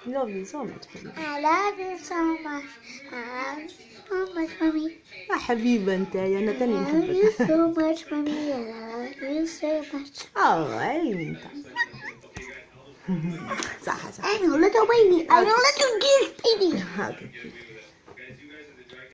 love you so much حبيبي. I love you so much. I love you so much, mommy. يا حبيبة انت انا تاني I love you نحبك. so much, mommy. I love you so much. عيني انت. صح. I know, little baby. I know, little dear baby. هاك.